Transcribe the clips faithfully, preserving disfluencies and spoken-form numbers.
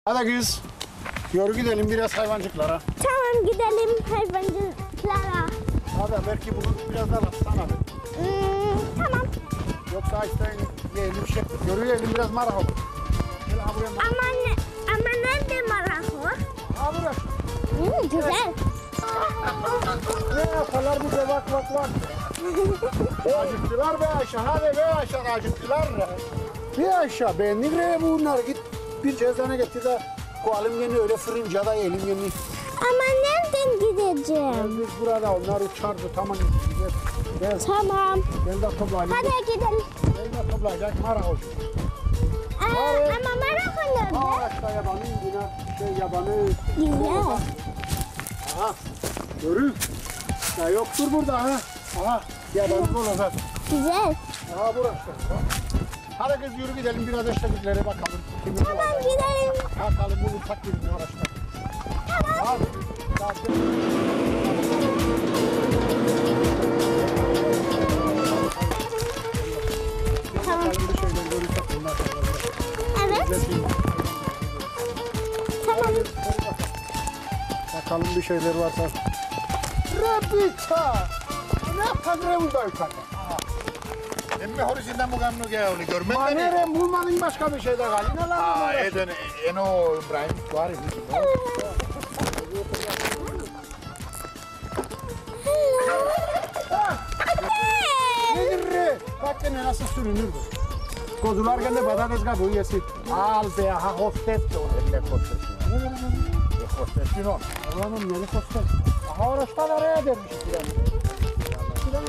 Hadi kız. Yürü gidelim biraz hayvancıklara. Tamam gidelim hayvancıklara. Hadi belki bugün biraz daha sana. Hmm, tamam. Yoksa işte yiyelim şey. Yürüyelim biraz marak olur. Gel ha buraya marak. Ama, ne, ama nerede marakı? Ha buraya. Hmm, güzel. Ne yaparlar bize bak bak bak. Acıktılar be Ayşe. Hadi be Ayşe acıktılar. Bir Ayşe beğendin re bunlar. Git bir cezana getir de koyalım yeni öyle fırıncada yiyelim yeni. Ama nereden gideceğim? Biz burada onlar uçardı tamam. Gel, gel. Tamam. Gel de toplayalım. Hadi gidelim. Gel de toplayacak marak olsun. Aa, Hadi. ama marakı nerede? Aa işte yabanı yine şey yabanı. Güzel. Aha. Görün. Ya yoktur burada ha. Aha. Yabanı olacak. Güzel. Aha burası. Hadi kız yürü gidelim biraz eşlediklere bakalım. Kimin Tamam olacak? gidelim. Bakalım bulursak birini araçlar. Tamam. Hadi. Hadi. Tamam. Bakalım bir şeyler görürsek bunlar. Evet. Tamam. Bakalım bir şeyler varsa. Rabita! Ne yapalım burada yukarıda? Emme horisinden bu gamnu gel görmen beni. Manere bulmadın başka bir şey de gal. Ne lan? Aa, eden eno İbrahim var idi. Nedir re? Bak ne nasıl sürünür bu. Kozular gene patates kabuğu yesin. Al be ha hostes de o. Elle hostes. Ne var lan? Hostes you know. Allah'ım ne hostes? Aha orası araya dermiş filan. Filan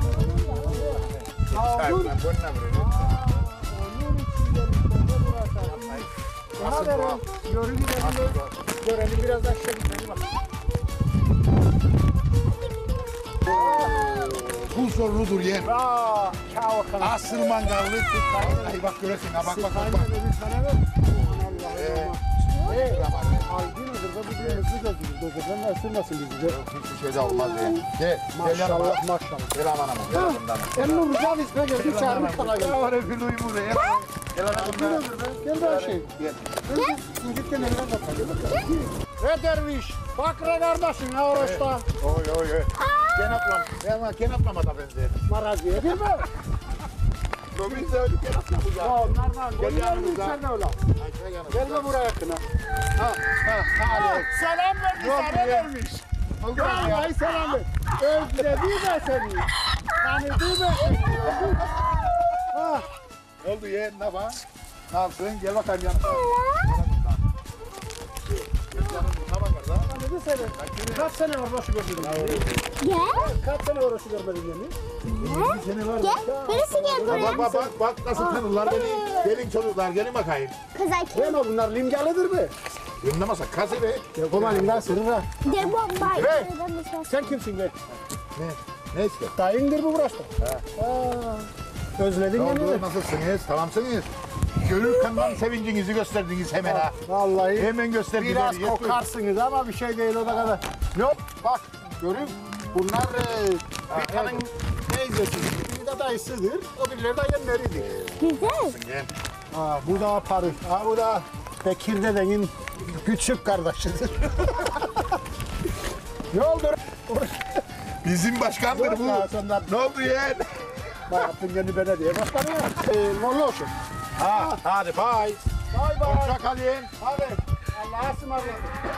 Sai dur. una buona breve. Onun için yerinde burası. Hadi re. Yürü gidelim. Görelim biraz aşağı gidelim bak. Bu zorludur yer. Aa, çao kana. Asır mangallı. Ay bak göresin ha bak bak bak. Aynen bak. öyle bir tane ver. Ee, Ee, zaman. Aldın mıdır da bu bir hızlı gözükür. Gözükten de ısırmasın bizi de. Hiçbir şey de olmaz ya. Gel. Gel yanıma. Maşallah maşallah. Gel aman aman. Gel yanımdan. Emre Rıza isme geldi çağırmış sana geldi. var bir duymu ne? Gel yanımdan. Gel be şey. Gel. Gel. İncitken eline bakalım. Ve derviş. Bak re kardeşin ha orasta. Oy oy oy. Kenaplam. Ben kenaplama da benzer. Maraziye. Gel be. Robin de öyle kenaplama. Ya onlardan. Gel Gel yanımıza. yanımıza. Sen öyle. Ay yanımda. Gel be buraya yakına. Ha ha ha. Selam vermiş. Yok, Sana yok. vermiş. Oldu mu ya? Vallahi selam ver. Özledi ben seni. Tanıdı ben seni. Ah. Oldu ye ne var? Ne yaptın? Gel bakayım yanıma. Ne bakar da? Tanıdı seni. Kaç sene var başı gördün? Gel. Kaç sene var başı görmedin yani? Gel. Seni var. Gel. Birisi gel buraya. Bak bak bak bak nasıl tanırlar beni. Gelin çocuklar gelin bakayım. Kızay kim? Deme bunlar limgalıdır mı? Yunlamasa kası be. Ya koma limgal sırrı ha. De bomba. Hey. Sen kimsin be? Ne? Ne işte? Dayındır bu burası. He. Aa, özledin Ne yani. oldu? Nasılsınız? Tamamsınız. Gönül kandan sevincinizi gösterdiniz hemen ha. Vallahi. Hemen gösterdiler. Biraz Yetmiyor. kokarsınız ama bir şey değil o da kadar. Yok bak görün bunlar e, bir tanın teyzesi, biri de dayısıdır, o birileri de yeğenleridir. Güzel. Gel. Ha, bu da Parı, ha, bu da Bekir dedenin küçük kardeşidir. Ne oldu? Bizim başkandır bu. Ya, sonlar- Ne oldu yeğen? Bak yaptın kendi belediye başkanı ya. Ee, Molla olsun. Ha, hadi bye. Bay bay. Hoşça kalın. Hadi. Allah'a ısmarladık.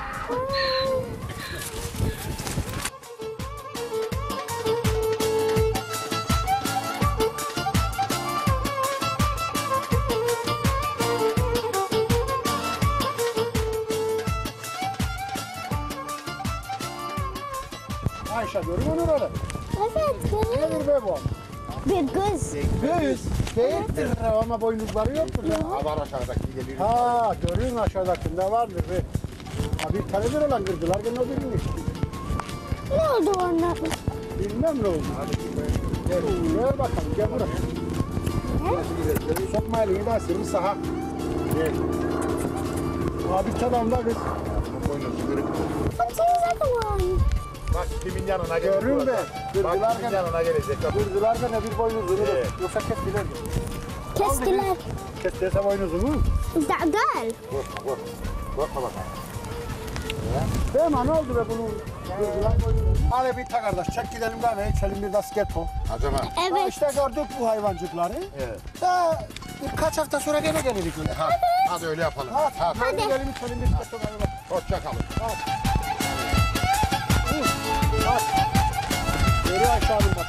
Ayşe görüyor musun orada? Evet. Güzel. Nedir be bu? Bir kız. Göğüs. Değildir ama boynuzları yoktur ya. Ha var aşağıdaki geliyor. Ha görüyorsun aşağıdakinde vardır be. Ha bir tanedir olan kırdılar gene o birini. Ne oldu onlar? Bilmem ne oldu. Gel, gel bakalım gel buraya. Sokma elini de sırrı saha. Gel. Abi çadamda kız. Boynuzu kırık. Kimsiniz adı? Bak kimin yanına gelecek. Görün be. Bak Kırdılar kimin gene. yanına gelecek. Kırdılar gene bir boynuzunu. Evet. Yoksa kestiler. Kestiler. Kestiyse boynuzunu. Dağdal. Vur vur. Bakma bakalım. Değil mi? Ne oldu be bunun? Hadi bir tak kardeş. Çek gidelim kahve içelim bir basketo. Acaba. Evet. İşte gördük bu hayvancıkları. Evet. Da birkaç hafta sonra gene gelirik. Hadi, hadi öyle yapalım. Hadi. Hadi. Hadi. Gidelim içelim bir basketo kahve. Hoşça kalın. Yürü aşağı bir bak.